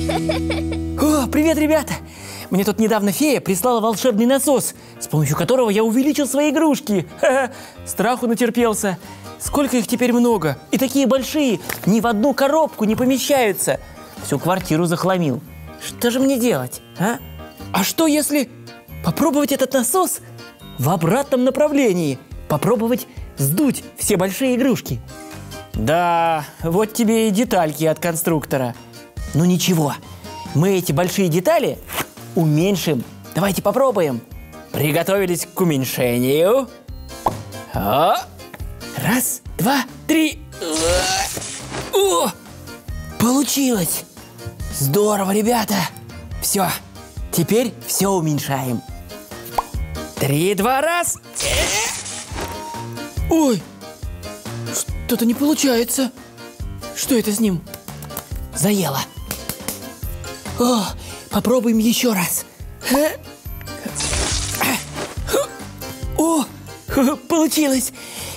О, привет, ребята! Мне тут недавно фея прислала волшебный насос, с помощью которого я увеличил свои игрушки. Ха-ха. Страху натерпелся. Сколько их теперь много. И такие большие, ни в одну коробку не помещаются. Всю квартиру захламил. Что же мне делать, а? А что если попробовать этот насос в обратном направлении? Попробовать сдуть все большие игрушки? Да, вот тебе и детальки от конструктора. Ну ничего, мы эти большие детали уменьшим. Давайте попробуем. Приготовились к уменьшению. О! Раз, два, три. О! Получилось! Здорово, ребята! Все, теперь все уменьшаем. 3, 2, раз. Ой, что-то не получается. Что это с ним? Заело. О, попробуем еще раз. О, получилось.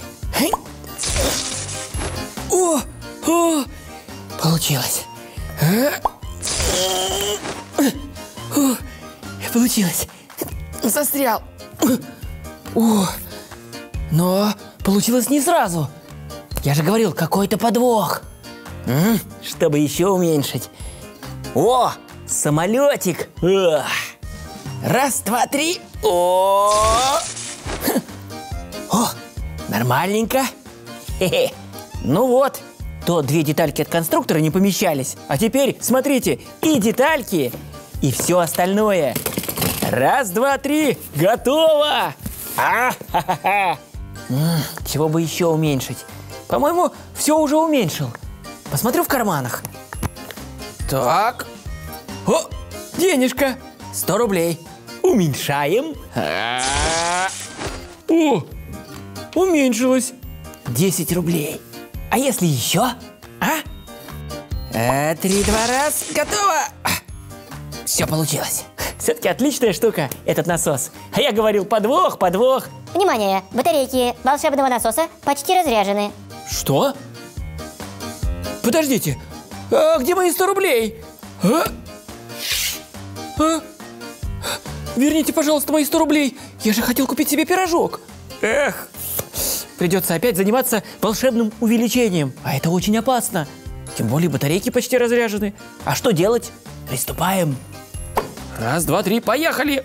О, получилось. Получилось. Застрял. О, но получилось не сразу. Я же говорил, какой-то подвох. Чтобы еще уменьшить. О, самолетик. Раз, два, три. О, нормальненько. Хе-хе. Ну вот, то две детальки от конструктора не помещались. А теперь, смотрите, и детальки, и все остальное. Раз, два, три, готово! Чего бы еще уменьшить? По-моему, все уже уменьшил. Посмотрю в карманах. Так. О, денежка. 100 рублей. Уменьшаем. О, уменьшилось. 10 рублей. А если еще? 3, 2, раз. Готово. Все получилось. Все-таки отличная штука, этот насос. А я говорил, подвох, подвох. Внимание! Батарейки волшебного насоса почти разряжены. Что? Подождите, а где мои 100 рублей? Верните, пожалуйста, мои 100 рублей. Я же хотел купить себе пирожок. Эх, придется опять заниматься волшебным увеличением. А это очень опасно. Тем более батарейки почти разряжены. А что делать? Приступаем. Раз, два, три, поехали!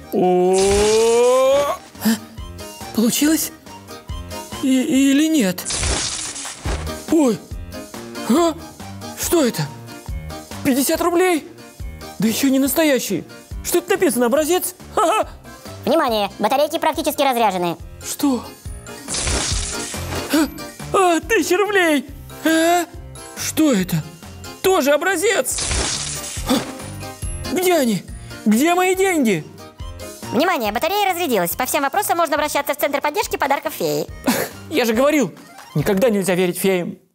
Получилось? Или нет? Ой! Что это? 50 рублей? Да еще не настоящие. Что это написано, образец? Внимание! Батарейки практически разряжены. Что? 1000 рублей! Что это? Тоже образец! Где они? Где мои деньги? Внимание, батарея разрядилась. По всем вопросам можно обращаться в Центр поддержки подарков феи. Я же говорил, никогда нельзя верить феям.